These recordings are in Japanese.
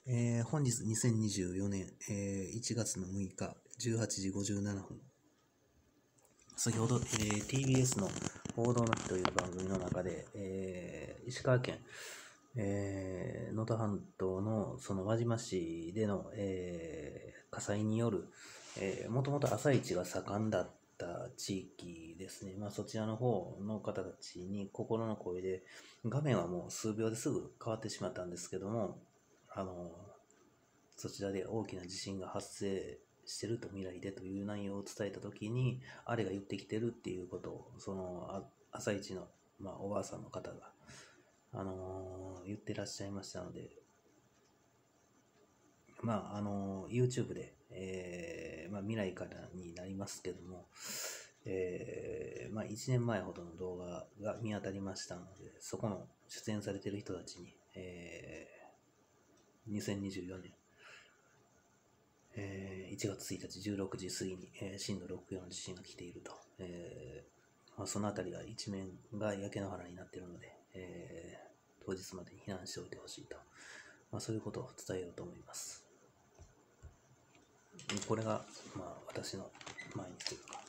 本日2024年、1月の6日18時57分。先ほど、TBS の報道の日という番組の中で、石川県、能登半島のその輪島市での、火災による、もともと朝市が盛んだった地域ですね。そちらの方の方たちに心の声で、画面はもう数秒ですぐ変わってしまったんですけども、そちらで大きな地震が発生してると未来でという内容を伝えたときに、あれが言ってきてるっていうことを、その朝一の、おばあさんの方が、言ってらっしゃいましたので、YouTube で、未来からになりますけども、1年前ほどの動画が見当たりましたので、そこの出演されている人たちに、2024年、1月1日16時過ぎに、震度6強の地震が来ていると、そのあたりが一面が焼け野原になっているので、当日までに避難しておいてほしいと、そういうことを伝えようと思います。これが、私の毎日というか、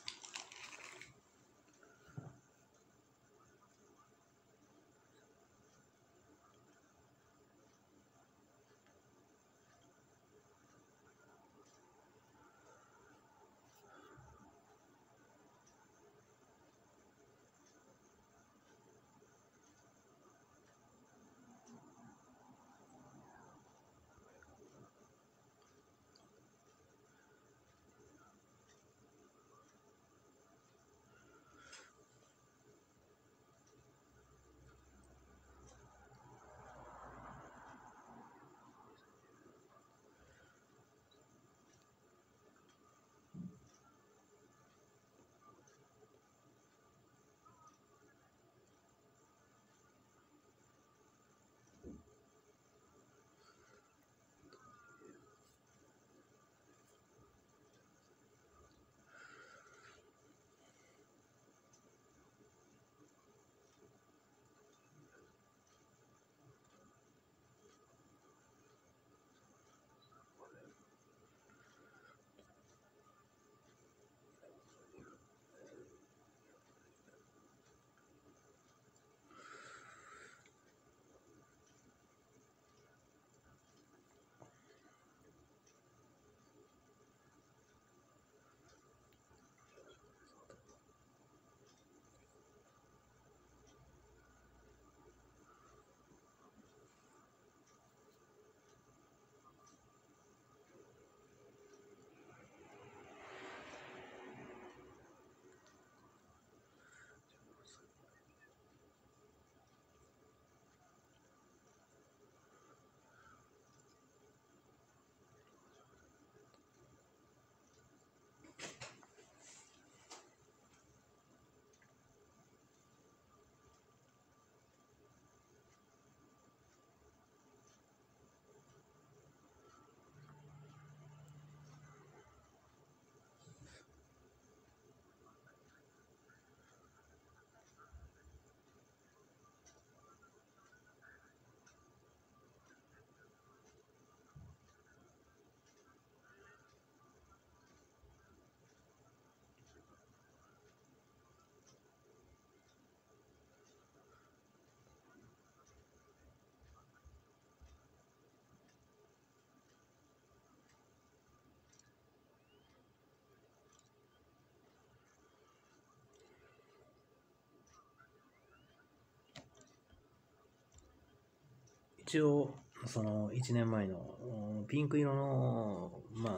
一応、その1年前のピンク色の、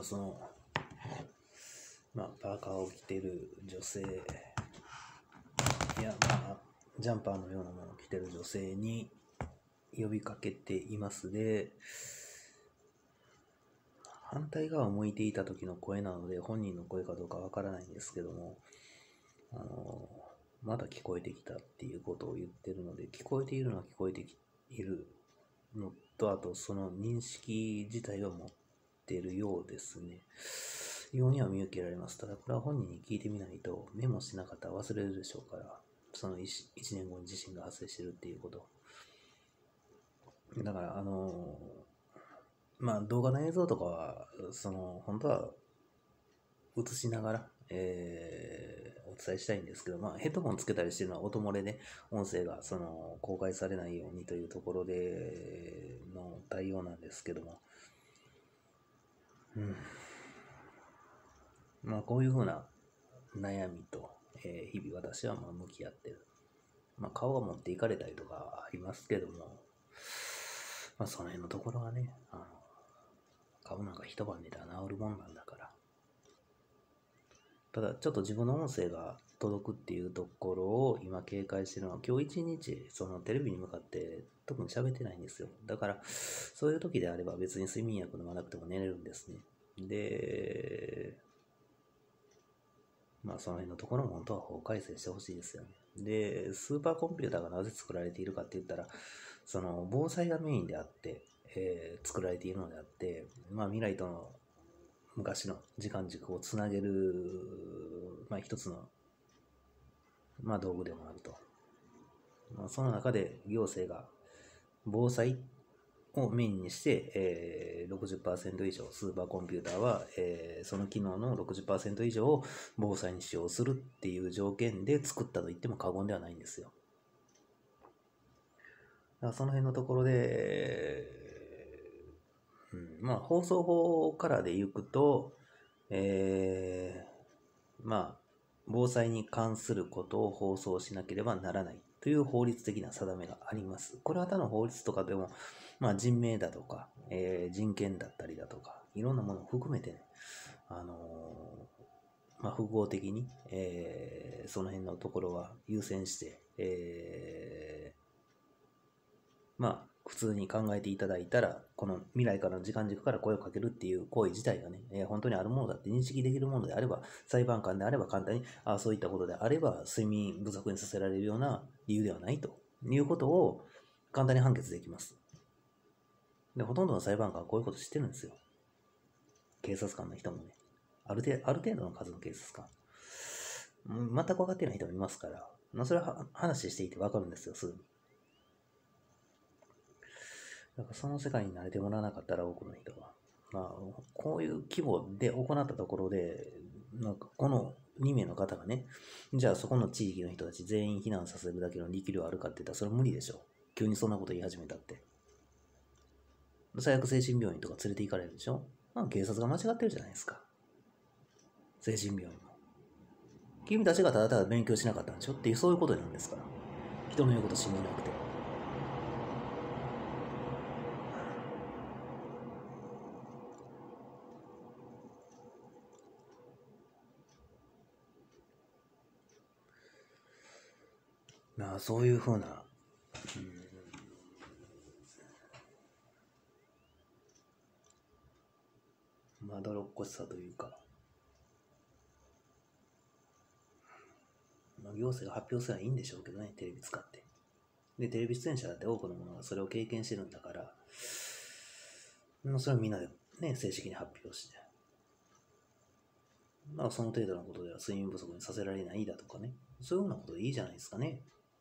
パーカーを着ている女性や、ジャンパーのようなものを着ている女性に呼びかけていますで、反対側を向いていた時の声なので、本人の声かどうかわからないんですけども、まだ聞こえてきたっていうことを言ってるので、聞こえているのは聞こえているのと、あとその認識自体を持っているようですね。ようには見受けられます。ただこれは本人に聞いてみないと、メモしなかったら忘れるでしょうから、その 1年後に地震が発生してるっていうこと。だから、 まあ動画の映像とかは、本当は映しながら、お伝えしたいんですけど、まあヘッドホンつけたりしてるのは音漏れで、音声が公開されないようにというところでの対応なんですけども、まあこういうふうな悩みと、日々私はまあ向き合ってる。まあ顔が持っていかれたりとかありますけども、まあその辺のところはね、顔なんか一晩寝たら治るもんなんだから。ただちょっと自分の音声が届くっていうところを今警戒してるのは、今日一日テレビに向かって特に喋ってないんですよ。だからそういう時であれば別に睡眠薬飲まなくても寝れるんですね。で、まあその辺のところも本当は法改正してほしいですよね。で、スーパーコンピューターがなぜ作られているかって言ったら、防災がメインであって、作られているのであって、まあ未来との昔の時間軸をつなげる、まあ一つの、まあ道具でもあると。まあ、その中で行政が防災をメインにして、60% 以上、スーパーコンピューターは、その機能の 60% 以上を防災に使用するっていう条件で作ったと言っても過言ではないんですよ。だからその辺のところで、まあ放送法からでいくと、まあ防災に関することを放送しなければならないという法律的な定めがあります。これは他の法律とかでも、まあ、人命だとか、人権だったりだとか、いろんなものを含めてね、まあ、複合的に、その辺のところは優先して、まあ、普通に考えていただいたら、この未来からの時間軸から声をかけるっていう行為自体がね、本当にあるものだって認識できるものであれば、裁判官であれば簡単に、そういったことであれば、睡眠不足にさせられるような理由ではないということを簡単に判決できます。で、ほとんどの裁判官はこういうこと知ってるんですよ。警察官の人もね。ある程度の数の警察官。全く分かってない人もいますから、まあ、それは話していて分かるんですよ、すぐに。だからその世界に慣れてもらわなかったら多くの人は、まあ、こういう規模で行ったところで、なんかこの2名の方がね、じゃあそこの地域の人たち全員避難させるだけの力量あるかって言ったらそれ無理でしょ。急にそんなこと言い始めたって。最悪精神病院とか連れて行かれるでしょ。まあ、警察が間違ってるじゃないですか。精神病院も。君たちがただただ勉強しなかったんでしょっていう、そういうことなんですから。人の言うこと信じなくて。まあ、そういうふうな、まどろっこしさというか、まあ、行政が発表すればいいんでしょうけどね、テレビ使って。で、テレビ出演者だって多くの者がそれを経験してるんだから、それをみんなでね、正式に発表して、まあその程度のことでは睡眠不足にさせられないだとかね、そういうようなことでいいじゃないですかね。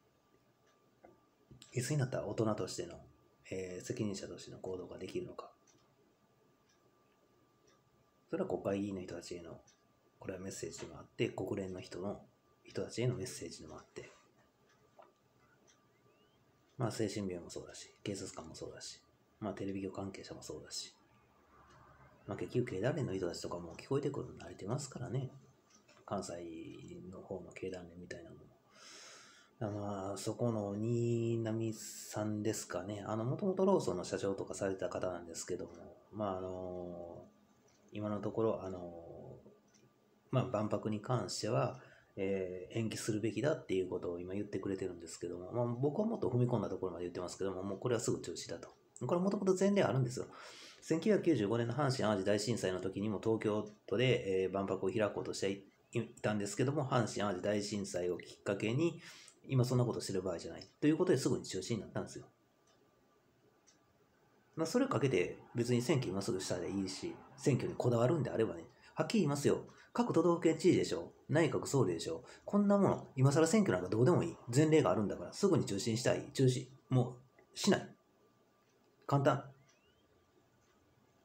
いつになったら大人としての、責任者としての行動ができるのか。それは国会議員の人たちへの、これはメッセージでもあって、国連の人たちへのメッセージでもあって、まあ精神病もそうだし、警察官もそうだし、まあテレビ業関係者もそうだし、まあ結局経団連の人たちとかも聞こえてくるの慣れてますからね。関西の方の経団連みたいなのも。まあそこの新浪さんですかね。もともとローソンの社長とかされた方なんですけども、まあ今のところ、まあ万博に関しては、延期するべきだっていうことを今言ってくれてるんですけども、まあ、僕はもっと踏み込んだところまで言ってますけども、もうこれはすぐ中止だと。これはもともと前例あるんですよ。1995年の阪神・淡路大震災の時にも東京都で、万博を開こうとしていたんですけども、阪神・淡路大震災をきっかけに、今そんなことしてる場合じゃないということですぐに中止になったんですよ。まあ、それをかけて別に選挙今すぐしたらいいし、選挙にこだわるんであればね、はっきり言いますよ。各都道府県知事でしょ、内閣総理でしょ、こんなもの、今更選挙なんかどうでもいい。前例があるんだから、すぐに中止にしたい。中止。もう、しない。簡単。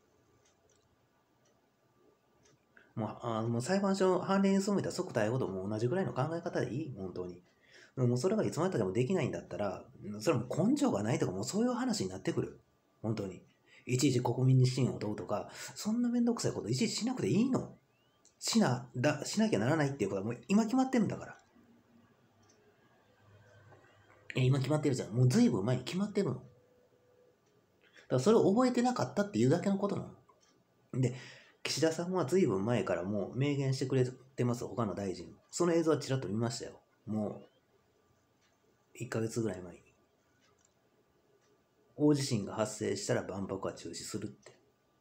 もう裁判所、判例に進めたら即逮捕とも同じぐらいの考え方でいい、本当に。もうそれがいつまでたってもできないんだったら、それはもう根性がないとか、もうそういう話になってくる。本当に。いちいち国民に信を問うとか、そんなめんどくさいこといちいちしなくていいの。しなきゃならないっていうことはもう今決まってるんだから。今決まってるじゃん。もう随分前に決まってるの。だからそれを覚えてなかったっていうだけのことなの。で、岸田さんは随分前からもう明言してくれてます、他の大臣。その映像はちらっと見ましたよ。もう、1ヶ月ぐらい前に。大地震が発生したら万博は中止するって。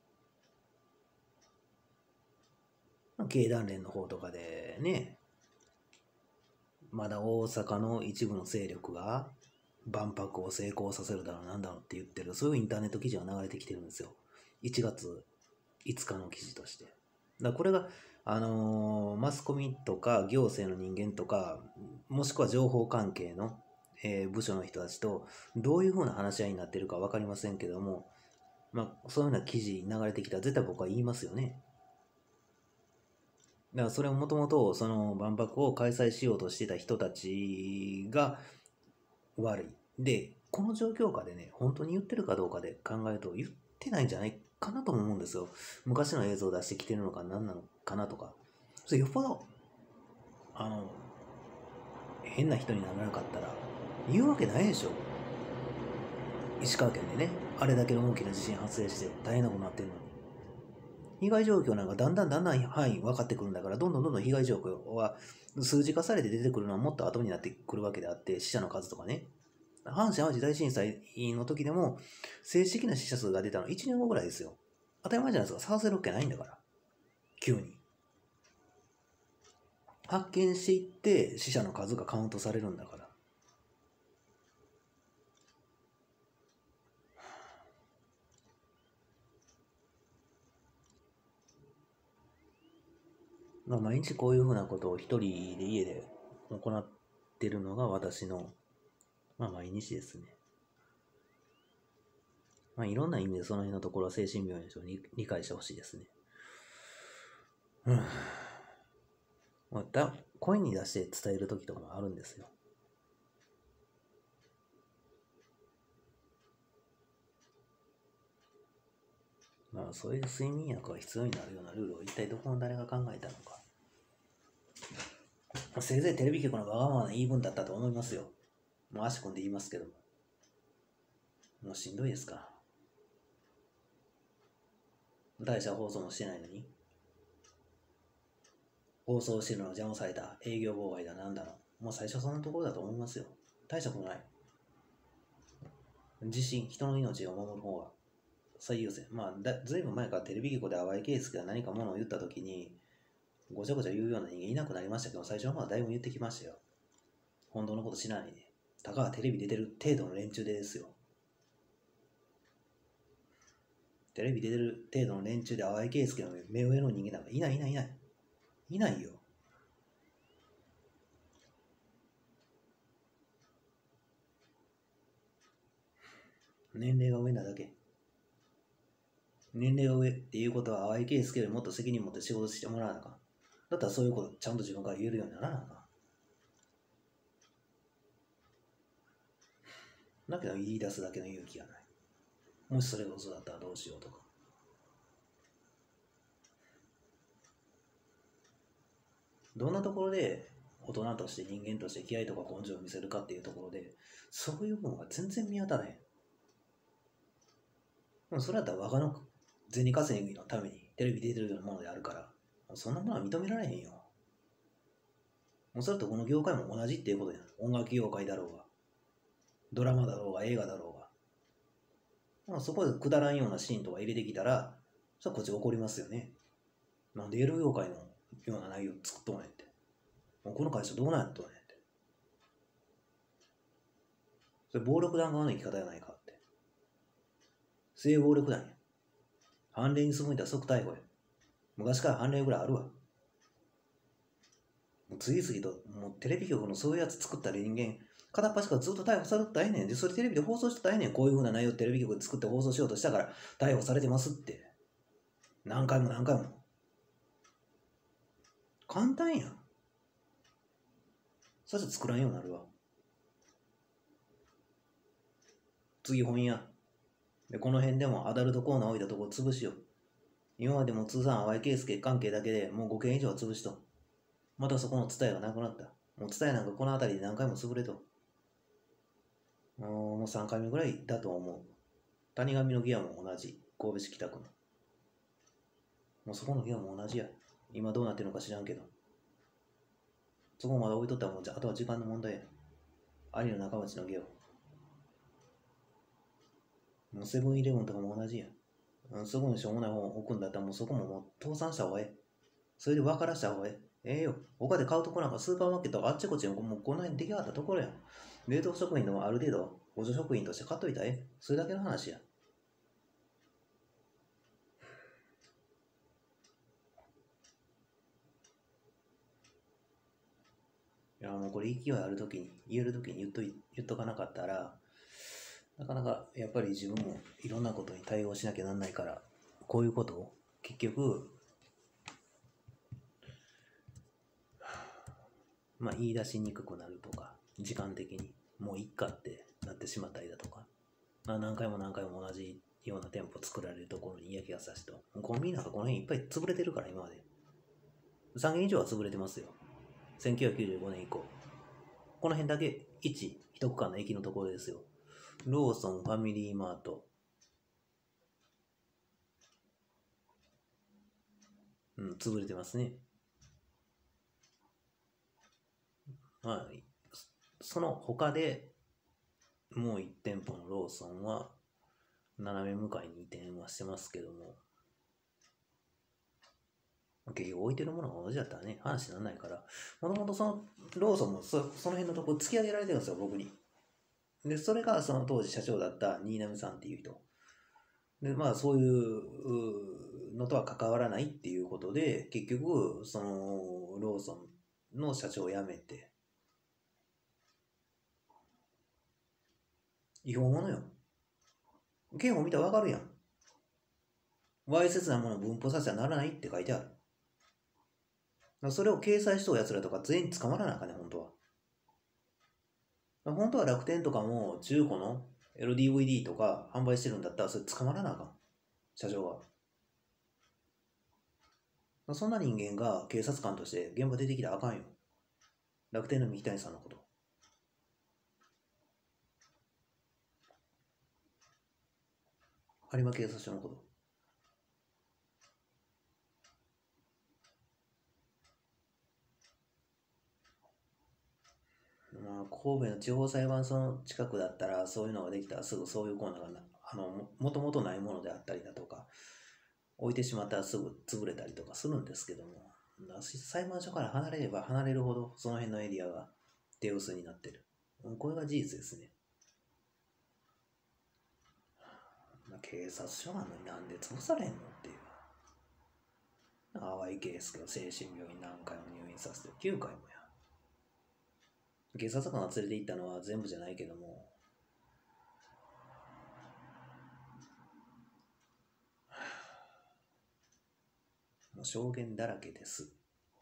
経団連の方とかでね、まだ大阪の一部の勢力が万博を成功させるだろうなんだろうって言ってる、そういうインターネット記事が流れてきてるんですよ。1月5日の記事として。だからこれが、マスコミとか行政の人間とか、もしくは情報関係の、部署の人たちとどういうふうな話し合いになってるか分かりませんけども、そういうような記事流れてきたら絶対僕は言いますよね。だからそれはもともとその万博を開催しようとしてた人たちが悪い。で、この状況下でね、本当に言ってるかどうかで考えると言ってないんじゃないかなとも思うんですよ。昔の映像を出してきてるのか何なのかなとか。それよっぽど、変な人にならなかったら言うわけないでしょ。石川県でね、あれだけの大きな地震発生して大変なことになってるのに。被害状況なんかだんだん範囲分かってくるんだから、どんどん被害状況は数字化されて出てくるのはもっと後になってくるわけであって、死者の数とかね。阪神・淡路大震災の時でも、正式な死者数が出たの1年後ぐらいですよ。当たり前じゃないですか。探せるわけないんだから。急に。発見していって死者の数がカウントされるんだから。毎日こういうふうなことを一人で家で行ってるのが私の、毎日ですね。いろんな意味でその辺のところは精神病院の人に理解してほしいですね。声に出して伝える時とかもあるんですよ。そういう睡眠薬が必要になるようなルールを一体どこの誰が考えたのか。せいぜいテレビ局のわがままな言い分だったと思いますよ。もう足組んで言いますけども。もうしんどいですか。大した放送もしてないのに。放送してるのが邪魔された。営業妨害だなんだろう。もう最初そんなところだと思いますよ。大したことない。地震、人の命を守る方が最優先。ずいぶん前からテレビ局で淡井圭介が何かものを言ったときに、ごちゃごちゃ言うような人間いなくなりましたけど、最初の方はだいぶ言ってきましたよ。本当のこと知らないで。たかがテレビ出てる程度の連中でですよ。テレビ出てる程度の連中で淡井圭介の目上の人間なんかいないよ。年齢が上なだけ。年齢が上っていうことは淡井圭介よりもっと責任持って仕事してもらわなあかん。だったらそういうことちゃんと自分から言えるようにならなあかん。だけど言い出すだけの勇気がない。もしそれが嘘だったらどうしようとか。どんなところで大人として人間として気合とか根性を見せるかっていうところで、そういうものが全然見当たらへん。でもそれだったら我がの銭稼ぎのためにテレビ出てるようなものであるから、そんなものは認められへんよ。もうそれとこの業界も同じっていうことやん。音楽業界だろうが、ドラマだろうが、映画だろうが。そこでくだらんようなシーンとか入れてきたら、それはこっち怒りますよね。なんでエロ業界のような内容作っとんねんって。もうこの会社どうなんやっとんねんって。それ暴力団側の生き方やないかって。性暴力団や。判例に進むんだら即逮捕や。昔から判例ぐらいあるわ。もう次々と、もうテレビ局のそういうやつ作った人間、片っ端からずっと逮捕されてたらええねん。で、それテレビで放送してたらええねん。こういう風な内容テレビ局で作って放送しようとしたから逮捕されてますって。何回も。 簡単やん。そしたら作らんようになるわ。次本屋。で、この辺でもアダルトコーナー置いたとこ潰しよう。今までも通算淡井圭介関係だけでもう5件以上潰しと。またそこの伝えがなくなった。もう伝えなんかこの辺りで何回も潰れと。もう3回目ぐらいだと思う。谷上のギアも同じ。神戸市北区の。もうそこのギアも同じや。今どうなってるのか知らんけど。そこまで置いとったらもうあとは時間の問題や。有野中町のギアを。もうセブンイレブンとかも同じや。そこにしょうもない本置くんだったらもうそこももう倒産した方がええ。それで分からした方がええ。ええよ。他で買うとこなんかスーパーマーケットあっちこっちにもうこの辺出来上がったところや。冷凍食品でもある程度補助食品として買っといたらええ。それだけの話や。いやもうこれ勢いあるときに、言えるときに言っとかなかったら、なかなかやっぱり自分もいろんなことに対応しなきゃなんないから、こういうことを結局、まあ言い出しにくくなるとか、時間的にもういっかってなってしまったりだとか、まあ何回も何回も同じような店舗作られるところに嫌気がさしと、コンビニなんかこの辺いっぱい潰れてるから今まで。3軒以上は潰れてますよ。1995年以降。この辺だけ一区間の駅のところですよ。ローソン、ファミリーマート。潰れてますね。まあ、その他でもう1店舗のローソンは斜め向かいに移転はしてますけども、結局置いてるものが同じだったらね、話にならないから、もともとそのローソンもその辺のとこ突き上げられてるんですよ、僕に。で、それがその当時社長だった新浪さんっていう人。で、まあそういうのとは関わらないっていうことで、結局、そのローソンの社長を辞めて、違法者よ。刑法見たらわかるやん。わいせつなものを分布させてはならないって書いてある。それを掲載しとう奴らとか全員捕まらなあかんね、本当は。本当は楽天とかも中古の LDVD とか販売してるんだったらそれ捕まらなあかん。社長が。そんな人間が警察官として現場出てきたらあかんよ。楽天の三木谷さんのこと。有馬警察署のこと。まあ、神戸の地方裁判所の近くだったらそういうのができたらすぐそういうコーナーがもともとないものであったりだとか置いてしまったらすぐ潰れたりとかするんですけども、裁判所から離れれば離れるほどその辺のエリアが手薄になってる。これが事実ですね。警察署なのになんで潰されんのっていう。淡井圭介を精神病院何回も入院させて9回もや。警察官が連れて行ったのは全部じゃないけども、もう証言だらけです。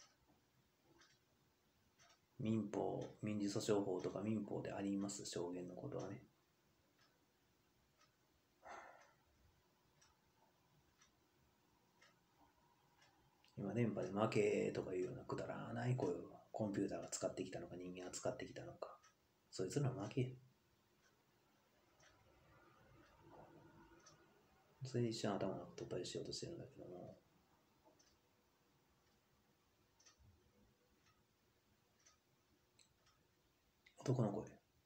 民事訴訟法とか民法であります、証言のことはね。今電波で負けとかいうようなくだらない声をコンピューターが使ってきたのか人間が使ってきたのか、そいつら負け。それで一瞬頭の取ったりしようとしてるんだけども、男の声。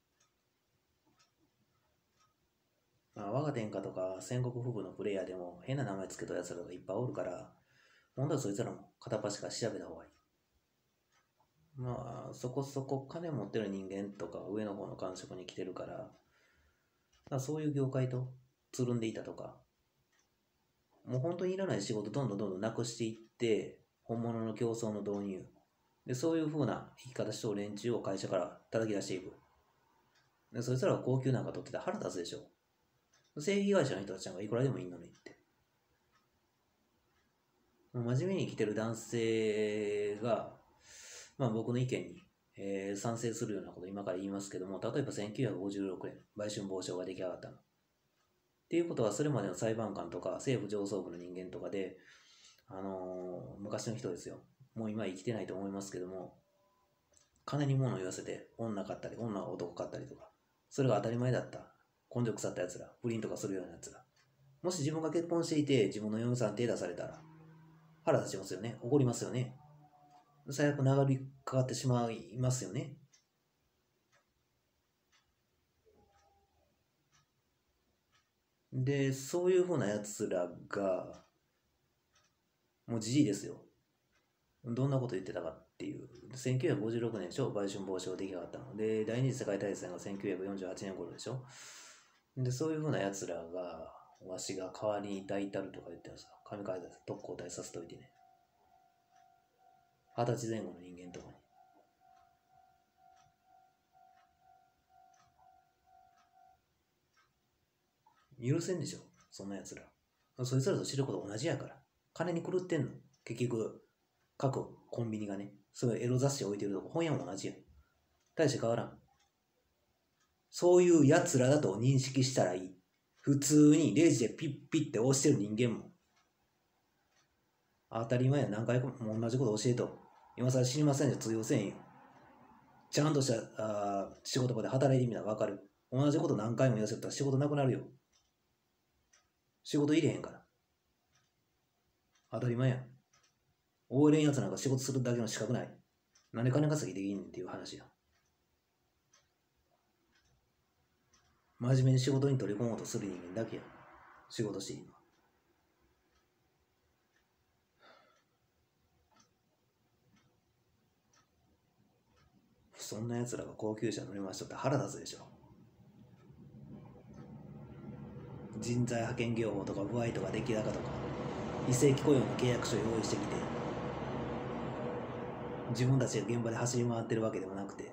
まあ、我が天下とか戦国風部のプレイヤーでも変な名前つけたやつらがいっぱいおるから、本当はそいつらも片っ端から調べた方がいい。まあ、そこそこ金持ってる人間とか上の方の官職に来てるから、そういう業界とつるんでいたとか、もう本当にいらない仕事どんどんなくしていって、本物の競争の導入。で、そういう風な生き方しとる連中を会社から叩き出していく。で、そいつらが高級なんか取ってたら腹立つでしょ。正義会社の人たちなんかいくらでもいいのにって。もう真面目に生きてる男性がまあ僕の意見に、賛成するようなことを今から言いますけども、例えば1956年、売春防止法が出来上がったの。っていうことは、それまでの裁判官とか政府上層部の人間とかで、昔の人ですよ。もう今生きてないと思いますけども、金に物を言わせて女買ったり、女が男買ったりとか、それが当たり前だった。根性腐った奴ら、不倫とかするような奴ら。もし自分が結婚していて、自分の嫁さん手出されたら、腹立ちますよね。怒りますよね。最悪長引っかかってしまいますよね。で、そういうふうな奴らが、もうじじいですよ。どんなこと言ってたかっていう。1956年でしょ、売春防止法出来上がったの。で、第二次世界大戦が1948年頃でしょ。で、そういうふうな奴らが、わしが代わりに抱いたるとか言ってるんですよ。神回特攻隊させといてね。20歳前後の人間とかに。許せんでしょ、そんな奴ら。そいつらと知ること同じやから。金に狂ってんの。結局、各コンビニがね、そういうエロ雑誌置いてるとこ、本屋も同じやん。大して変わらん。そういう奴らだと認識したらいい。普通にレジでピッピッって押してる人間も。当たり前や、何回も同じこと教えと。今更知りませんじゃ通用せんよ。ちゃんとした仕事場で働いてみたら分かる。同じこと何回も言わせたら仕事なくなるよ。仕事入れへんから。当たり前や。応援やつなんか仕事するだけの資格ない。なんで金稼ぎできんねんっていう話や。真面目に仕事に取り込もうとする人間だけや。仕事していいの。そんな奴らが高級車乗りましとって腹立つでしょ。人材派遣業法とか部合とか出来高とか非正規雇用の契約書を用意してきて、自分たちが現場で走り回ってるわけでもなくて、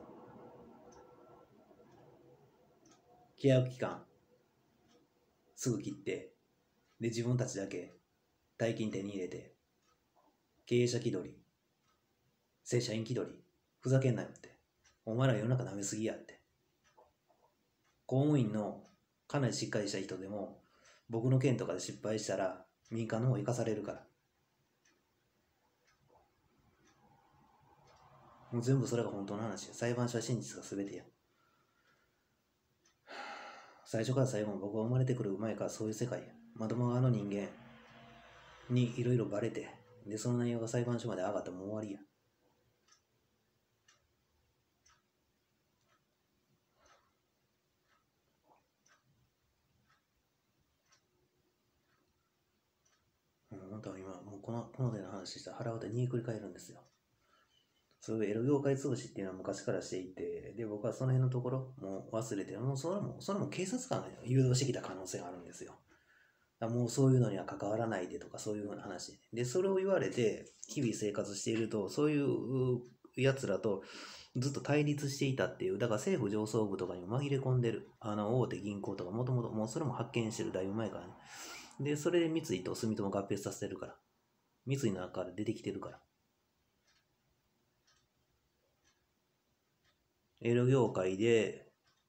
契約期間すぐ切って、で自分たちだけ大金手に入れて、経営者気取り、正社員気取り、ふざけんなよって。お前ら世の中舐めすぎやって。公務員のかなりしっかりした人でも、僕の件とかで失敗したら民間の方生かされるから。もう全部それが本当の話や。裁判所は真実が全てや。最初から最後まで僕が生まれてくる前からそういう世界や。窓側の人間にいろいろバレて、で、その内容が裁判所まで上がったらもう終わりや。本当は今、もうこの手の話したら腹渡に繰り返るんですよ。そういうエロ業界潰しっていうのは昔からしていて、で、僕はその辺のところもう忘れて、もうそれも警察官が誘導してきた可能性があるんですよ。もうそういうのには関わらないでとかそういうふうな話。で、それを言われて、日々生活していると、そういう奴らとずっと対立していたっていう、だから政府上層部とかにも紛れ込んでる、大手銀行とかもともと、もうそれも発見してる、だいぶ前からね。で、それで三井と住友合併させてるから。三井の中から出てきてるから。エロ業界で、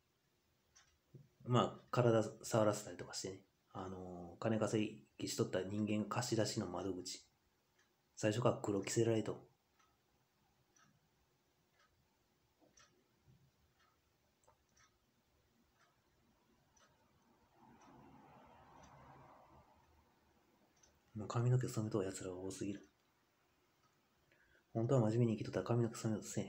まあ、体触らせたりとかしてね、金稼ぎしとった人間貸し出しの窓口。最初から黒着せられと。もう髪の毛染めとう奴らが多すぎる。本当は真面目に生きとったら髪の毛染めとせえへん。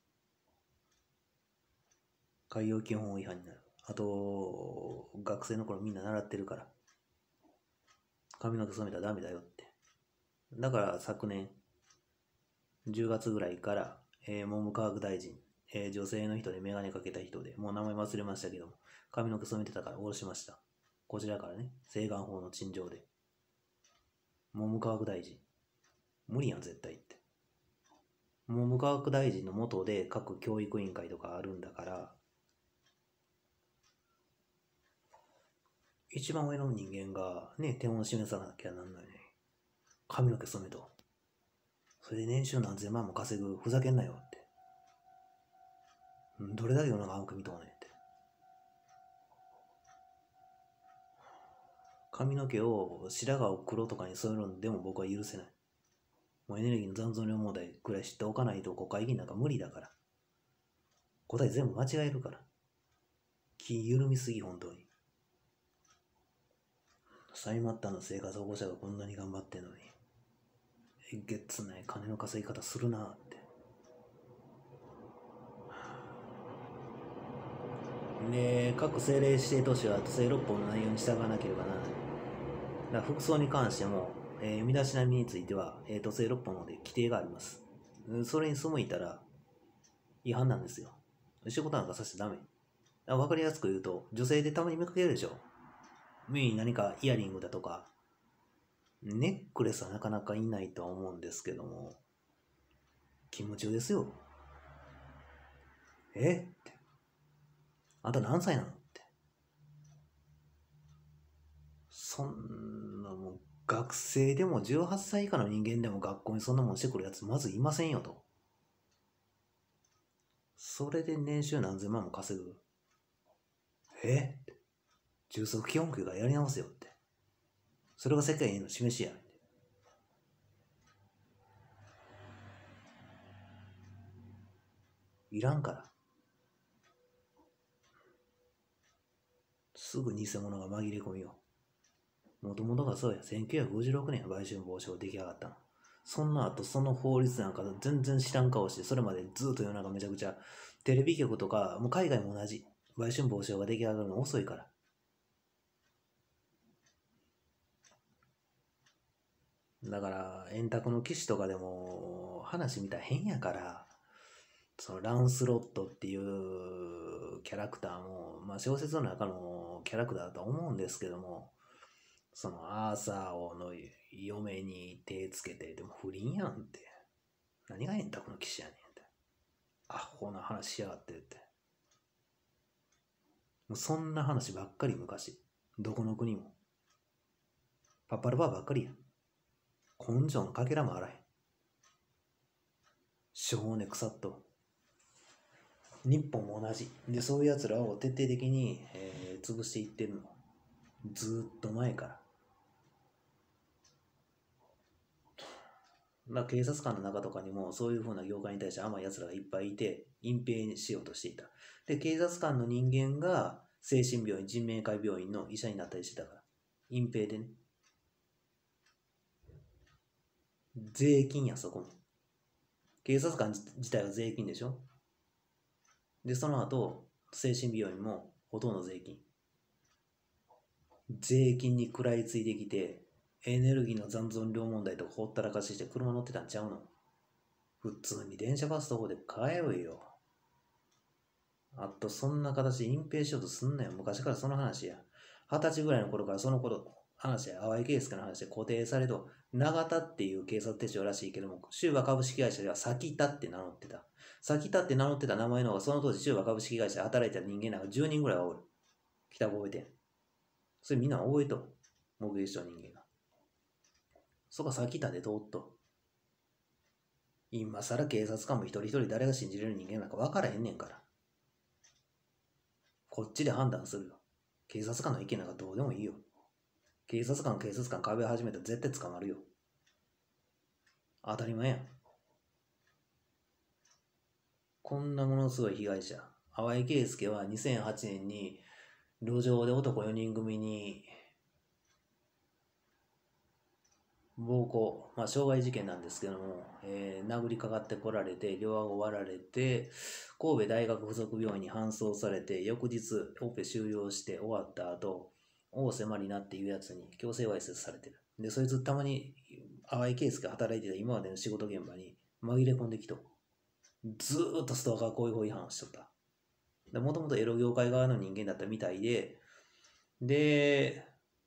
海洋基本法違反になる。あと、学生の頃みんな習ってるから。髪の毛染めたらダメだよって。だから昨年、10月ぐらいから、文部科学大臣、女性の人でメガネかけた人で、もう名前忘れましたけども、髪の毛染めてたから下ろしました。こちらからね、請願法の陳情で。文部科学大臣。無理やん、絶対って。文部科学大臣の下で各教育委員会とかあるんだから、一番上の人間がね、手を示さなきゃなんないね。髪の毛染めと。 それで年収何千万も稼ぐ、ふざけんなよって。どれだけ世の中甘く見とうねんって。髪の毛を白髪を黒とかに添えるんでも僕は許せない。もうエネルギーの残存量問題くらい知っておかないと国会議員なんか無理だから。答え全部間違えるから。気緩みすぎ、本当に。最末端の生活保護者がこんなに頑張ってんのに、えげつない金の稼ぎ方するなって。で、各政令指定都市は都政六法の内容に従わなければならない。だから服装に関しても、身だしなみについては、都政六法ので規定があります。それに背いたら違反なんですよ。仕事なんかさせてダメ。わかりやすく言うと、女性でたまに見かけるでしょ。耳に何かイヤリングだとか、ネックレスはなかなかいないとは思うんですけども、気持ちよですよ。って。あんた何歳なのって。そんなもう、学生でも18歳以下の人間でも学校にそんなもんしてくるやつまずいませんよと。それで年収何千万も稼ぐ。充足基本給がやり直せよって。それが世界への示しや。いらんから。すぐ偽物が紛れ込みよう。もともとがそうや。1956年売春防止法出来上がったの。そんな後、その法律なんか全然知らん顔して、それまでずっと世の中めちゃくちゃ、テレビ局とか、もう海外も同じ。売春防止法が出来上がるの遅いから。だから、円卓の騎士とかでも、話見たら変やから、そのランスロットっていうキャラクターも、まあ小説の中のキャラクターだと思うんですけども、そのアーサー王の嫁に手つけて、でも不倫やんって。何が円卓の騎士やねんって。アホな話しやがってって。もうそんな話ばっかり昔。どこの国も。パッパラパーばっかりや。根性のかけらもあらへん。性根腐っと。日本も同じ。で、そういう奴らを徹底的に、潰していってるの。ずっと前から。まあ、警察官の中とかにもそういう風な業界に対して甘い奴らがいっぱいいて、隠蔽しようとしていた。で、警察官の人間が精神病院、人命会病院の医者になったりしてたから。隠蔽でね。税金や、そこも。警察官自体は税金でしょ。で、その後、精神病院もほとんど税金。税金に食らいついてきて、エネルギーの残存量問題とかほったらかしして車乗ってたんちゃうの。普通に電車バスとこで帰るよ。あと、そんな形で隠蔽しようとすんなよ。昔からその話や。20歳ぐらいの頃からその話や、淡井圭介の話で固定されと、永田っていう警察手帳らしいけども、修和株式会社では先田って名乗ってた。先田って名乗ってた名前の方が、その当時修和株式会社で働いてた人間なんか10人ぐらいはおる。北覚えてん。それみんな覚えと。目撃した人間が。そこは先田で通っと。今更警察官も一人一人誰が信じれる人間なんか分からへんねんから。こっちで判断するよ。警察官の意見なんかどうでもいいよ。警察官壁始めたら絶対捕まるよ。当たり前やん。こんなものすごい被害者。淡井圭介は2008年に路上で男4人組に暴行、傷害事件なんですけども、殴りかかってこられて、両顎割られて、神戸大学附属病院に搬送されて、翌日オペ終了して終わった後、大瀬まりなっていうやつに強制わいせつされてる。で、そいつたまに淡井圭介が働いてた今までの仕事現場に紛れ込んできと。ずーっとストーカー行為法違反をしとった。もともとエロ業界側の人間だったみたいで、で、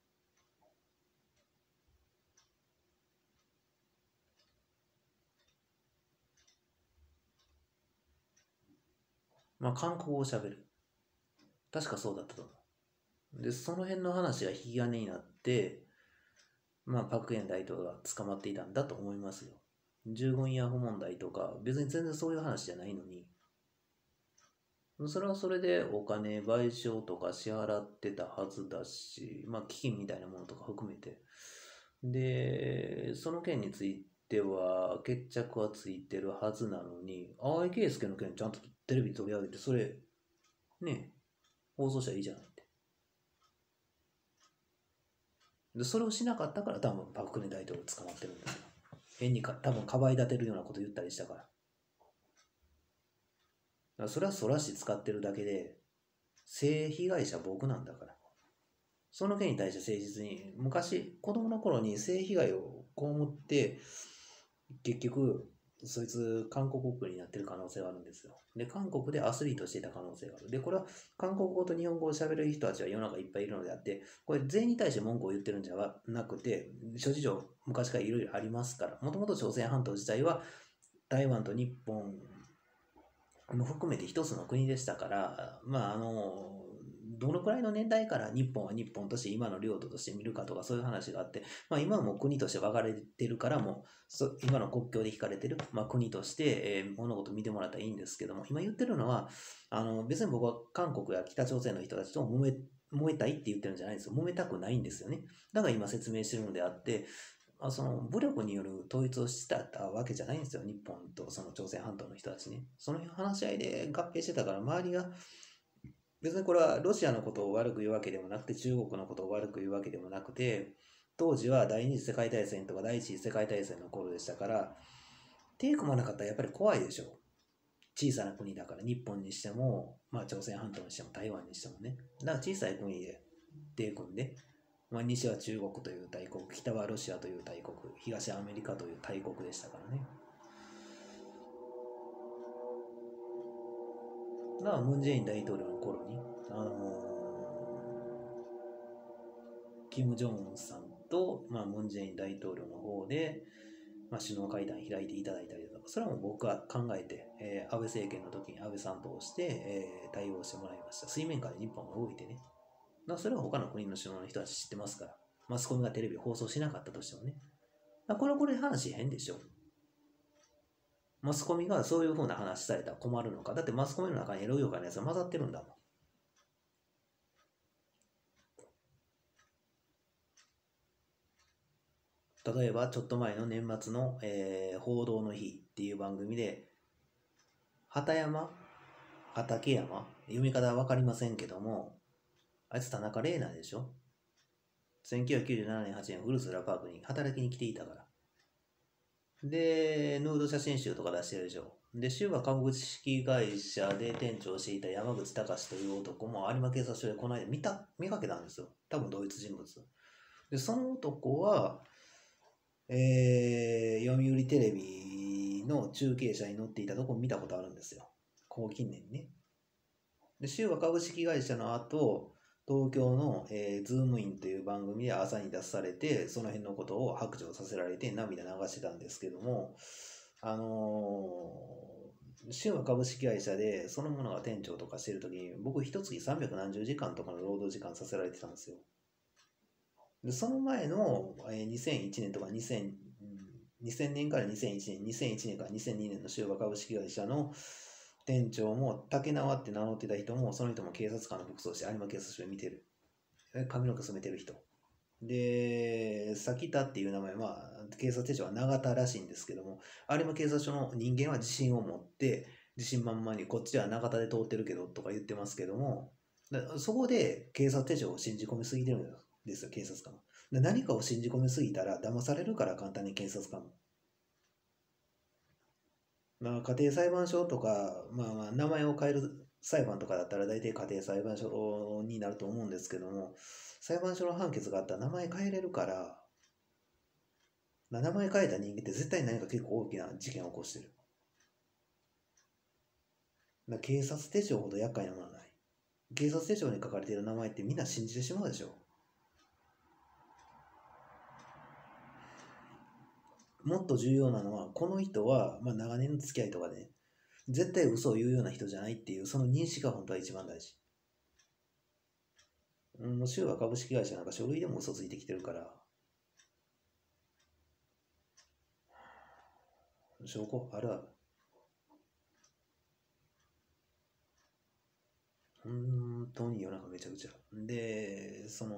韓国語を喋る。確かそうだったと思う。で、その辺の話が引き金になって、パク・エン大統領が捕まっていたんだと思いますよ。 従軍慰安婦問題とか、別に全然そういう話じゃないのに、それはそれでお金賠償とか支払ってたはずだし、まあ基金みたいなものとか含めて。で、その件については決着はついてるはずなのに、淡井圭介の件ちゃんとテレビ取り上げて、それ、ね、放送したらいいじゃないって。で、それをしなかったから多分パク・クネ大統領捕まってるんですよ。変に多分かばい立てるようなこと言ったりしたから。だからそれはそらし使ってるだけで、性被害者僕なんだから。その件に対して誠実に、昔、子供の頃に性被害を被って、結局、そいつ、韓国国になってる可能性があるんですよ。で、韓国でアスリートしていた可能性がある。で、これは、韓国語と日本語を喋る人たちは世の中いっぱいいるのであって、これ全員に対して文句を言ってるんじゃなくて、諸事情、昔からいろいろありますから、もともと朝鮮半島自体は、台湾と日本も含めて一つの国でしたから、まあ、どのくらいの年代から日本は日本として今の領土として見るかとかそういう話があって、まあ、今はもう国として分かれてるからもう今の国境で引かれてる、まあ、国として、物事を見てもらったらいいんですけども、今言ってるのは別に僕は韓国や北朝鮮の人たちと揉めたいって言ってるんじゃないんですよ。揉めたくないんですよね。だから今説明してるのであって、その武力による統一をしてたわけじゃないんですよ。日本とその朝鮮半島の人たちね。その話し合いで合併してたから周りが別にこれはロシアのことを悪く言うわけでもなくて、中国のことを悪く言うわけでもなくて、当時は第二次世界大戦とか第一次世界大戦の頃でしたから、手組まなかったらやっぱり怖いでしょ。小さな国だから、日本にしても、まあ朝鮮半島にしても台湾にしてもね。だから小さい国で手組んで、まあ、西は中国という大国、北はロシアという大国、東アメリカという大国でしたからね。だからムン・ジェイン大統領の頃に、キム・ジョンウンさんと、まあ、ムン・ジェイン大統領の方で、まあ、首脳会談開いていただいたりとか、それはもう僕は考えて、安倍政権の時に安倍さんとして、対応してもらいました。水面下で日本が動いてね。だからそれは他の国の首脳の人たち知ってますから。マスコミがテレビ放送しなかったとしてもね。これ話変でしょ。マスコミがそういう風な話されたら困るのか。だってマスコミの中にエロいお金のやつが混ざってるんだもん。例えば、ちょっと前の年末の、報道の日っていう番組で、畠山読み方は分かりませんけども、あいつ田中玲奈でしょ。1997年8年、ウルスラパークに働きに来ていたから。で、ヌード写真集とか出してるでしょ。で、州は株式会社で店長をしていた山口隆という男も有馬警察署でこの間見かけたんですよ。多分同一人物。で、その男は、読売テレビの中継車に乗っていたとこ見たことあるんですよ。こう近年にね。で、州は株式会社の後、東京の、ズームインという番組で朝に出されて、その辺のことを白状させられて涙流してたんですけども、州は株式会社でそのものが店長とかしてるときに、僕一月300何十時間とかの労働時間させられてたんですよ。で、その前の、2001年とか2000年から2001年、2001年から2002年の州和株式会社の店長も、竹縄って名乗ってた人も、その人も警察官の服装して有馬警察署で見てる。髪の毛染めてる人。で、崎田っていう名前は、警察手帳は永田らしいんですけども、有馬警察署の人間は自信を持って、自信満々にこっちでは永田で通ってるけどとか言ってますけども、そこで警察手帳を信じ込みすぎてるんですよ、警察官は。何かを信じ込みすぎたら騙されるから簡単に警察官も。まあ、家庭裁判所とか、まあ、名前を変える裁判とかだったら大体家庭裁判所になると思うんですけども、裁判所の判決があったら名前変えれるから、名前変えた人間って絶対何か結構大きな事件を起こしてる。警察手帳ほど厄介なものはない。警察手帳に書かれている名前ってみんな信じてしまうでしょ。もっと重要なのは、この人は、まあ、長年の付き合いとかで、ね、絶対嘘を言うような人じゃないっていう、その認識が本当は一番大事。もう州は株式会社なんか書類でも嘘ついてきてるから、 証拠あるある。本当に夜中めちゃくちゃ。で、そ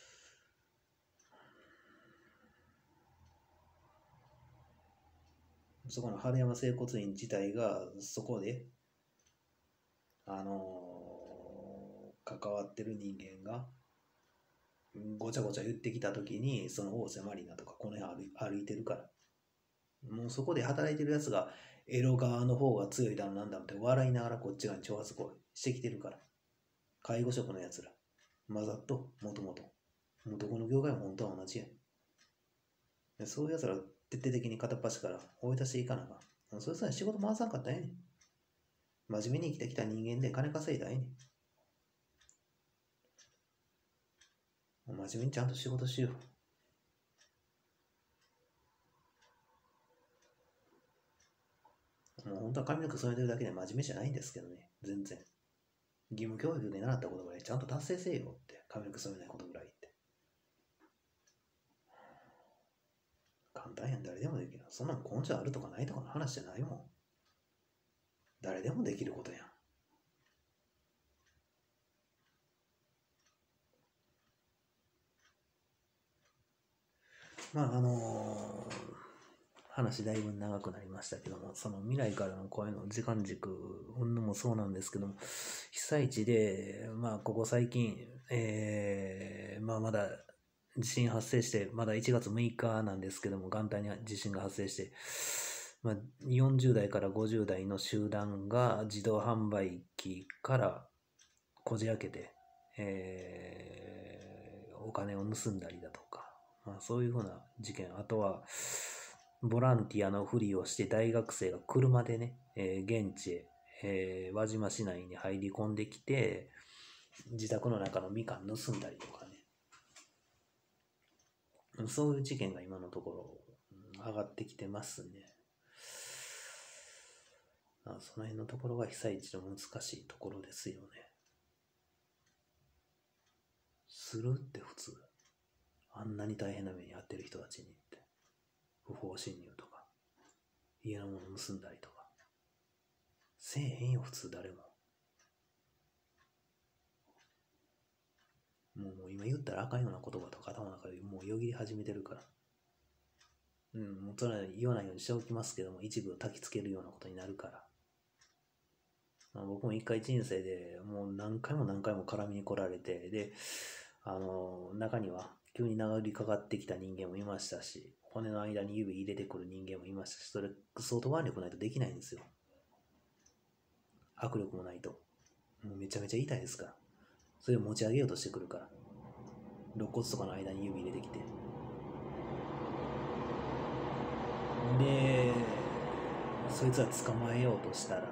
この春山整骨院自体がそこで、関わってる人間がごちゃごちゃ言ってきたときに、その大瀬まりなとかこの辺歩いてるから。もうそこで働いてるやつが、エロ側の方が強いだろなんだって笑いながらこっち側に挑発行為してきてるから。介護職のやつら。混ざっと、もともと。もうどこの業界も本当は同じや。そういうやつらを徹底的に片っ端から追い出していかなあかん。それさえ仕事回さんかったらええねん。真面目に生きてきた人間で金稼いだらええねん。真面目にちゃんと仕事しよう。もう本当は髪の毛染めてるだけで真面目じゃないんですけどね。全然。義務教育で習ったことぐらいちゃんと達成せよって。髪の毛染めないことぐらいって。簡単やん、誰でもできる。そんなの根性あるとかないとかの話じゃないもん。誰でもできることやん。まあ話だいぶ長くなりましたけども、その未来からの声の時間軸うんのもそうなんですけども、被災地で、ここ最近、まだ地震発生して、まだ1月6日なんですけども、元旦に地震が発生して、40代から50代の集団が自動販売機からこじ開けて、お金を盗んだりだとか、そういうふうな事件、あとは、ボランティアのふりをして大学生が車でね、現地へ、輪島市内に入り込んできて、自宅の中のみかん盗んだりとかね、そういう事件が今のところ上がってきてますね。その辺のところが被災地の難しいところですよね。するって普通。あんなに大変な目に遭ってる人たちにって。不法侵入とか、家のもの盗んだりとか。せえへんよ、普通誰も。もう今言ったらあかんような言葉とか頭の中でもうよぎり始めてるから。もうそれは言わないようにしておきますけども、一部焚きつけるようなことになるから。僕も一回人生でもう何回も何回も絡みに来られて、で、中には急に殴りかかってきた人間もいましたし、骨の間に指入れてくる人間もいましたし、それ相当腕力ないとできないんですよ。握力もないと。もうめちゃめちゃ痛いですから。それを持ち上げようとしてくるから。肋骨とかの間に指入れてきて。で、そいつは捕まえようとしたら、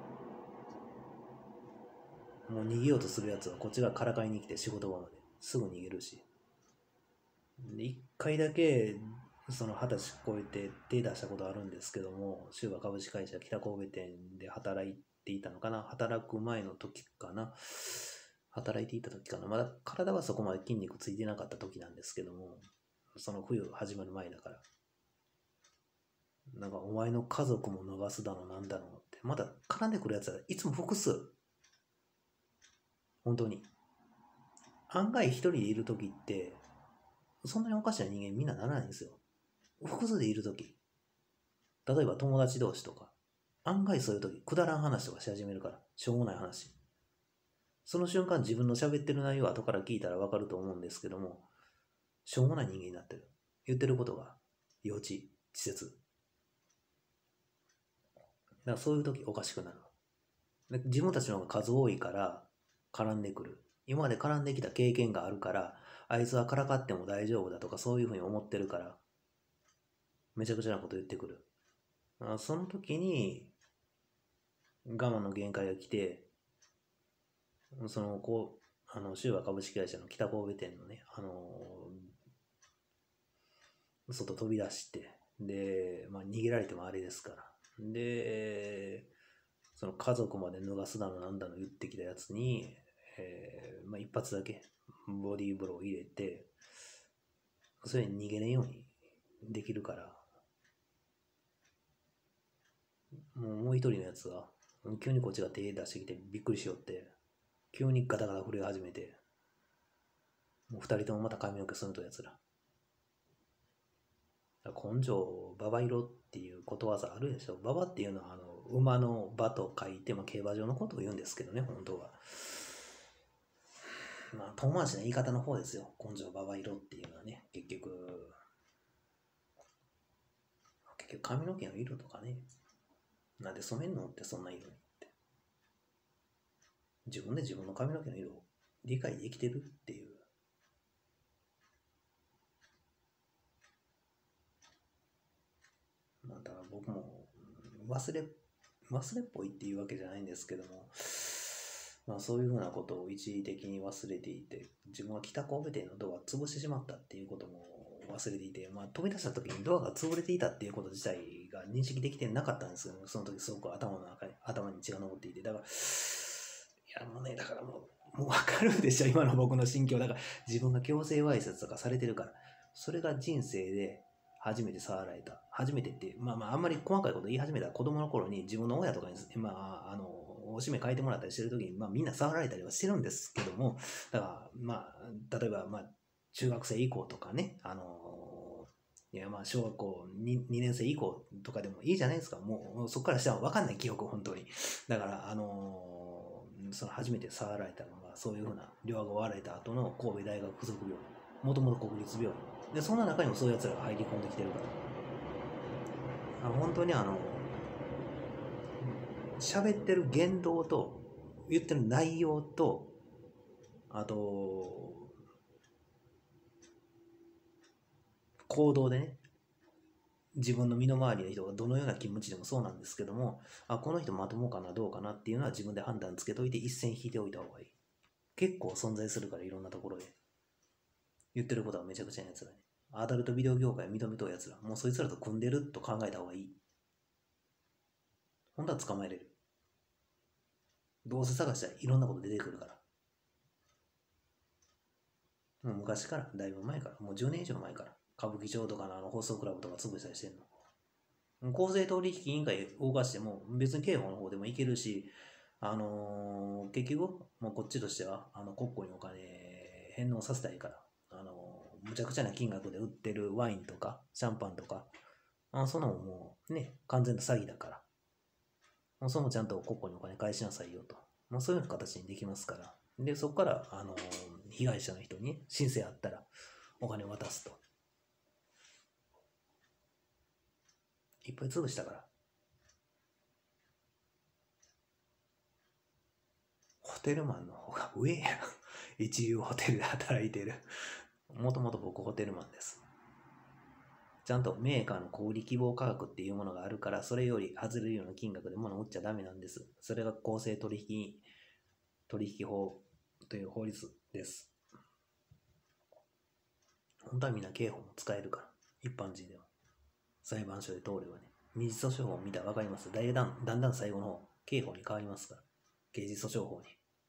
もう逃げようとするやつはこっちがからかいに来て仕事場まですぐ逃げるし。で、一回だけ、その20歳超えて手出したことあるんですけども、修和株式会社北神戸店で働いていたのかな、働く前の時かな、働いていた時かな、まだ体はそこまで筋肉ついてなかった時なんですけども、その冬始まる前だから、なんかお前の家族も逃すだのなんだのって、まだ絡んでくるやつはいつも複数。本当に。案外一人でいる時って、そんなにおかしな人間みんなならないんですよ。複数でいる時。例えば友達同士とか。案外そういう時、くだらん話とかし始めるから。しょうもない話。その瞬間自分の喋ってる内容は後から聞いたらわかると思うんですけども、しょうもない人間になってる。言ってることが幼稚、稚拙。だからそういう時おかしくなる。で自分たちの方が数多いから絡んでくる。今まで絡んできた経験があるから、あいつはからかっても大丈夫だとかそういうふうに思ってるから、めちゃくちゃなこと言ってくる。その時に我慢の限界が来て、修和株式会社の北神戸店のね、外飛び出して、で、逃げられてもあれですから。で、その家族まで脱がすだのなんだの言ってきたやつに、一発だけボディーブローを入れて、それに逃げれんようにできるから、 もう一人のやつが、急にこっちが手出してきてびっくりしよって、急にガタガタ震え始めて、もう二人ともまた髪の毛すんとやつら。根性ババ色っていうことわざあるでしょ。ババっていうのは馬の馬と書いて、競馬場のことを言うんですけどね、本当は。遠回しな言い方の方ですよ。根性ババ色っていうのはね、結局髪の毛の色とかね、なんで染めんのってそんな色にって。自分で自分の髪の毛の色を理解できてるっていう。だから僕も忘れっぽいっていうわけじゃないんですけども、そういうふうなことを一時的に忘れていて、自分は北神戸店のドアを潰してしまったっていうことも忘れていて、飛び出した時にドアが潰れていたっていうこと自体が認識できてなかったんですけども、その時すごく頭に血が上っていて、だから、だからもう分かるでしょ、今の僕の心境。だから自分が強制わいせつとかされてるから、それが人生で初めて触られた。初めてって、あんまり細かいこと言い始めたら子供の頃に自分の親とかに、おしめ書いてもらったりしてるときに、みんな触られたりはしてるんですけども、だから、例えば、中学生以降とかね、小学校 2年生以降とかでもいいじゃないですか。もうそこから下は分かんない記憶、本当に。だから、その初めて触られたのが、そういうふうな両顎を割られた後の神戸大学附属病院。もともと国立病院。で、その中にもそういう奴らが入り込んできてるから。本当に喋ってる言動と、言ってる内容と、あと、行動でね、自分の身の回りの人がどのような気持ちでもそうなんですけども、この人まともかなどうかなっていうのは自分で判断つけといて一線引いておいた方がいい。結構存在するから、いろんなところで。言ってることはめちゃくちゃなやつらね。アダルトビデオ業界認めとるやつら。もうそいつらと組んでると考えた方がいい。本当は捕まえれる。どうせ探したらいろんなこと出てくるから。もう昔から、だいぶ前から、もう10年以上前から、歌舞伎町とかの放送クラブとか潰したりしてんの。公正取引委員会動かしても別に刑法の方でもいけるし、結局、もうこっちとしては、国庫にお金返納させたいから、むちゃくちゃな金額で売ってるワインとか、シャンパンとか、そのもうね、完全な詐欺だから、そのちゃんと国庫にお金返しなさいよと。そういう形にできますから。で、そこから、被害者の人に申請あったらお金を渡すと。いっぱい潰したから。ホテルマンの方が上や。一流ホテルで働いてる。もともと僕ホテルマンです。ちゃんとメーカーの小売希望価格っていうものがあるから、それより外れるような金額で物を売っちゃダメなんです。それが公正取引法という法律です。本当はみんな刑法も使えるから、一般人でも。裁判所で通ればね。民事訴訟法を見たら分かります。だんだん最後の方、刑法に変わりますから。刑事訴訟法に。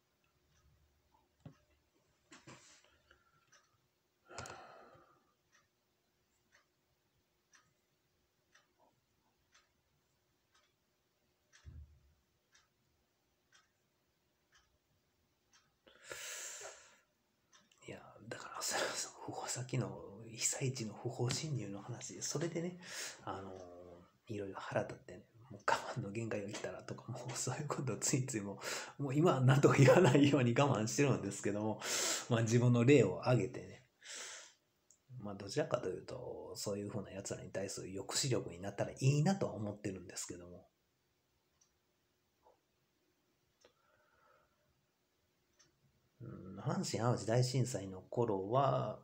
いや、だからさっきの被災地の不法侵入の話、それでね、いろいろ腹立ってね、もう我慢の限界が来たらとか、もうそういうことをついついもう今は何とか言わないように我慢してるんですけども、自分の例を挙げてね、どちらかというと、そういうふうな奴らに対する抑止力になったらいいなとは思ってるんですけども、阪神・淡路大震災の頃は、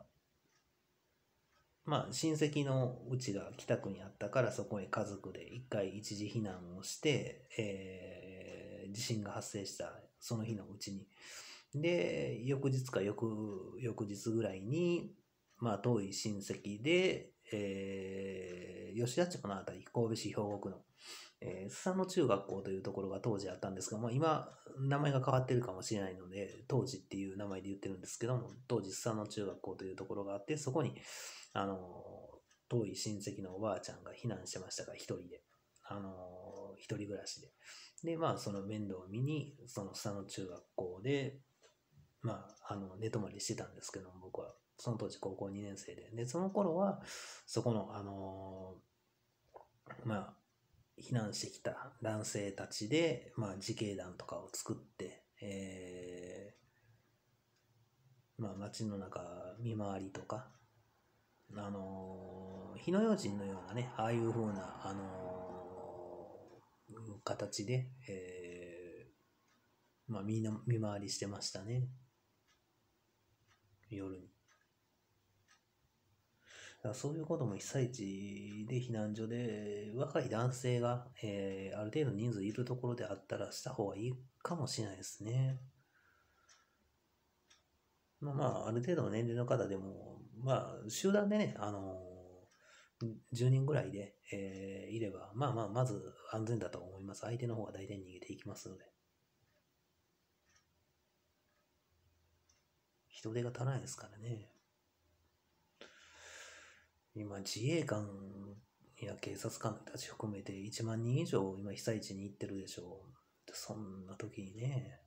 親戚のうちが北区にあったから、そこへ家族で一回一時避難をして、地震が発生したその日のうちに。で、翌日か翌日ぐらいに、遠い親戚で、吉田町のあたり、神戸市兵庫区の、スサノ中学校というところが当時あったんですが、今、名前が変わってるかもしれないので、当時っていう名前で言ってるんですけども、当時スサノ中学校というところがあって、そこに、遠い親戚のおばあちゃんが避難してましたから、一人で。 一人暮らしで。で、まあ、その面倒を見に、その下の中学校で、まあ、寝泊まりしてたんですけども、僕は、その当時高校2年生で。で、その頃は、そこの、まあ、避難してきた男性たちで、まあ、自警団とかを作って、まあ、街の中見回りとか、火の用心のようなね、ああいう風な、形で、まあ、みんな見回りしてましたね。夜に。だからそういうことも被災地で避難所で若い男性が、ある程度人数いるところであったらした方がいいかもしれないですね。まあ、ある程度の年齢の方でも、まあ、集団でね、10人ぐらいで、いれば、まず安全だと思います。相手の方が大体逃げていきますので。人手が足らないですからね。今、自衛官や警察官たち含めて1万人以上今被災地に行ってるでしょう。そんな時にね、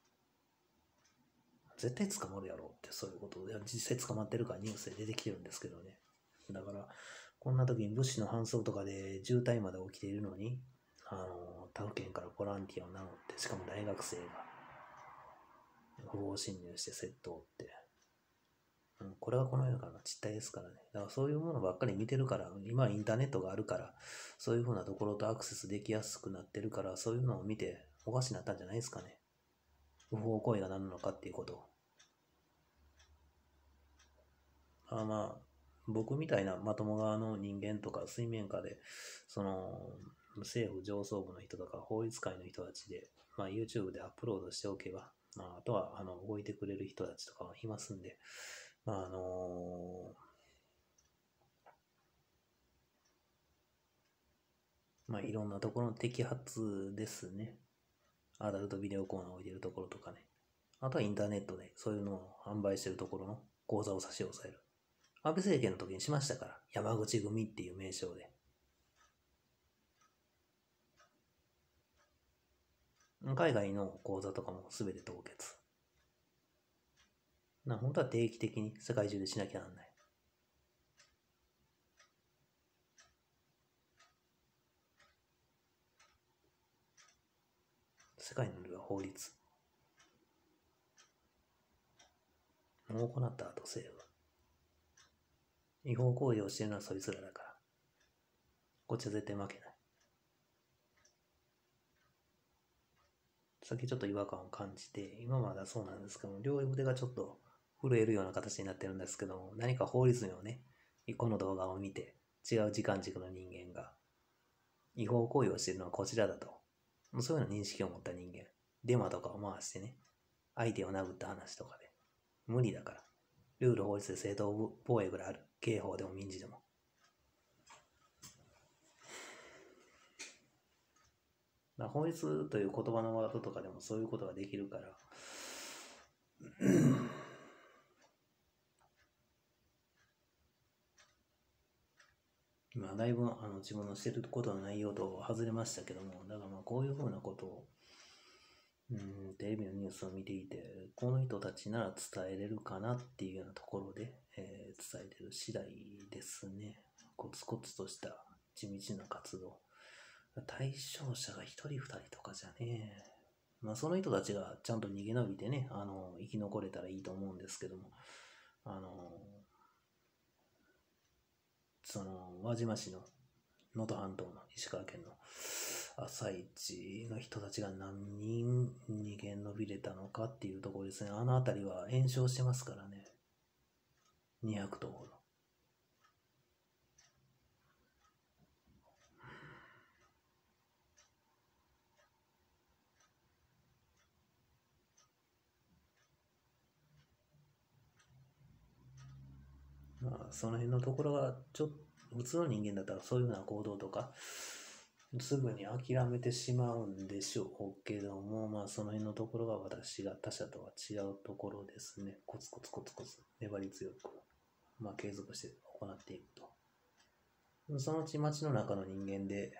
絶対捕まるやろってそういうことで、実際捕まってるからニュースで出てきてるんですけどね。だから、こんな時に物資の搬送とかで渋滞まで起きているのに、他府県からボランティアを名乗って、しかも大学生が不法侵入して窃盗って、これはこの世の中の実態ですからね。だからそういうものばっかり見てるから、今はインターネットがあるから、そういうふうなところとアクセスできやすくなってるから、そういうのを見ておかしになったんじゃないですかね。不法行為が何なのかっていうことを。まあ、僕みたいなまとも側の人間とか水面下で、その、政府上層部の人とか法律界の人たちで、まあ、YouTube でアップロードしておけば、あとは動いてくれる人たちとかはいますんで、まあまあ、いろんなところの摘発ですね。アダルトビデオコーナーを置いてるところとかね。あとはインターネットでそういうのを販売してるところの口座を差し押さえる。安倍政権の時にしましたから、山口組っていう名称で。海外の口座とかも全て凍結。本当は定期的に世界中でしなきゃなんない。世界のルールは法律。もう行った後政府。違法行為をしているのはそいつらだから。こっちは絶対負けない。さっきちょっと違和感を感じて、今まだそうなんですけども、両腕がちょっと震えるような形になってるんですけども、何か法律をね、この動画を見て、違う時間軸の人間が、違法行為をしているのはこちらだと。そういうような認識を持った人間。デマとかを回してね、相手を殴った話とかで。無理だから。ルール法律で正当防衛ぐらいある。刑法でも民事でも。法律という言葉のワードとかでもそういうことができるから、だいぶ自分のしてることの内容と外れましたけども、だからこういうふうなことを、テレビのニュースを見ていて、この人たちなら伝えれるかなっていうようなところで、伝えてる次第ですね。コツコツとした地道な活動。対象者が1人2人とかじゃね、その人たちがちゃんと逃げ延びてね、生き残れたらいいと思うんですけども、その輪島市の能登半島の石川県の朝市の人たちが何人逃げ延びれたのかっていうところですね。あの辺りは炎症してますからね。200頭ほど。その辺のところがちょっと普通の人間だったらそういうような行動とかすぐに諦めてしまうんでしょうけども、その辺のところが私が他者とは違うところですね。コツコツコツコツ粘り強く、継続して行っていくと。そのうち街の中の人間で、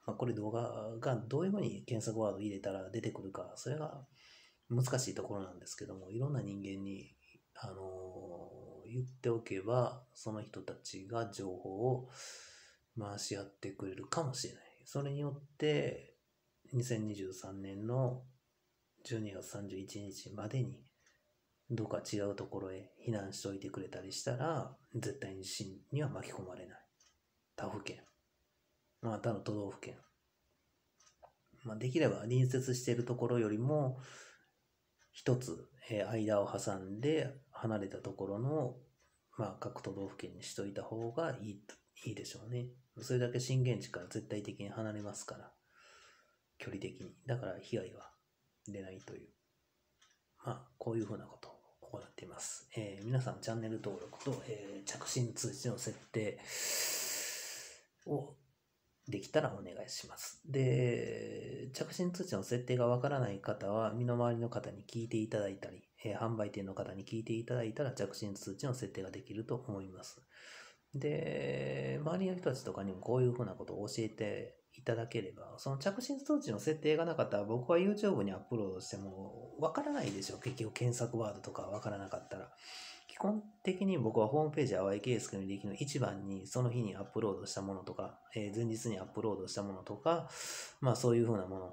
これ動画がどういうふうに検索ワード入れたら出てくるか、それが難しいところなんですけども、いろんな人間に、言っておけば、その人たちが情報を回し合ってくれるかもしれない。それによって、2023年の12月31日までに、どっか違うところへ避難しておいてくれたりしたら、絶対に地震には巻き込まれない。他府県、またの都道府県。できれば隣接しているところよりも、一つ、間を挟んで離れたところの、各都道府県にしといた方がいいでしょうね。それだけ震源地から絶対的に離れますから、距離的に。だから被害が出ないという、こういうふうなことを行っています。皆さんチャンネル登録と、着信通知の設定をできたらお願いします。で、着信通知の設定がわからない方は、身の回りの方に聞いていただいたり、販売店の方に聞いていただいたら着信通知の設定ができると思います。で、周りの人たちとかにもこういうふうなことを教えていただければ、その着信通知の設定がなかったら僕は YouTube にアップロードしてもわからないでしょ。結局検索ワードとかわからなかったら。基本的に僕はホームページ淡井圭介の履歴の一番にその日にアップロードしたものとか、前日にアップロードしたものとか、そういうふうなもの、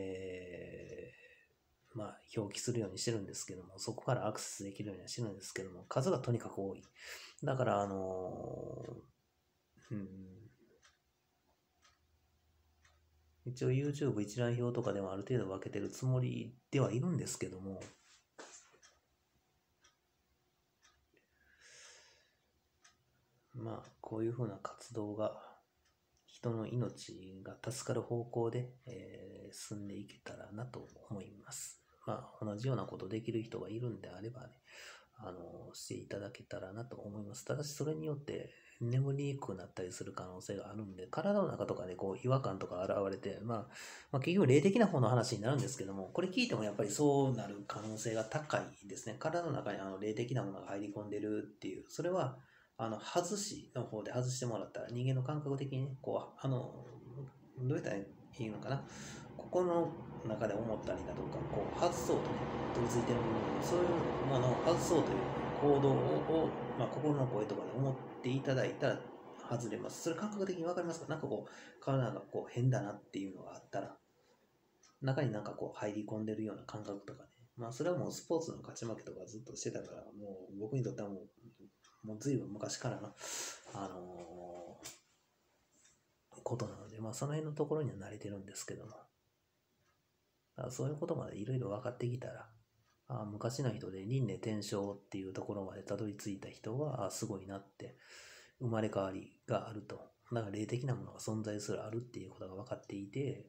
表記するようにしてるんですけども、そこからアクセスできるようにはしてるんですけども、数がとにかく多い。だから、一応 YouTube 一覧表とかでもある程度分けてるつもりではいるんですけども、こういうふうな活動が人の命が助かる方向で、進んでいけたらなと思います。同じようなことできる人がいるんであればね、していただけたらなと思います。ただしそれによって眠りにくくなったりする可能性があるんで、体の中とかで違和感とか現れて、結局霊的な方の話になるんですけども、これ聞いてもやっぱりそうなる可能性が高いですね。体の中に霊的なものが入り込んでるっていう、それは外しの方で外してもらったら人間の感覚的にね、どうやったらいいのかな、心の中で思ったりだとか、外そうとね、取り付いてる部分、そういうものを外そうという行動を、心の声とかで思っていただいたら外れます。それ感覚的に分かりますか？体が変だなっていうのがあったら、中に入り込んでるような感覚とかね。それはもうスポーツの勝ち負けとかずっとしてたから、もう僕にとってはもうずいぶん昔からの、ことなので、その辺のところには慣れてるんですけども、そういうことまでいろいろ分かってきたら、昔の人で輪廻転生っていうところまでたどり着いた人はすごいなって、生まれ変わりがあると、霊的なものが存在するあるっていうことが分かっていて、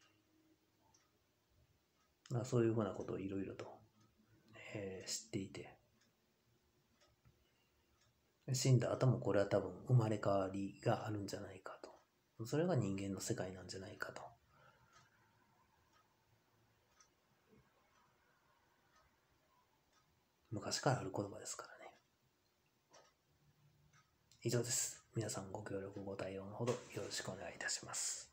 そういうふうなことをいろいろと、知っていて、死んだ後もこれは多分生まれ変わりがあるんじゃないかと。それが人間の世界なんじゃないかと。昔からある言葉ですからね。以上です。皆さんご協力ご対応のほどよろしくお願いいたします。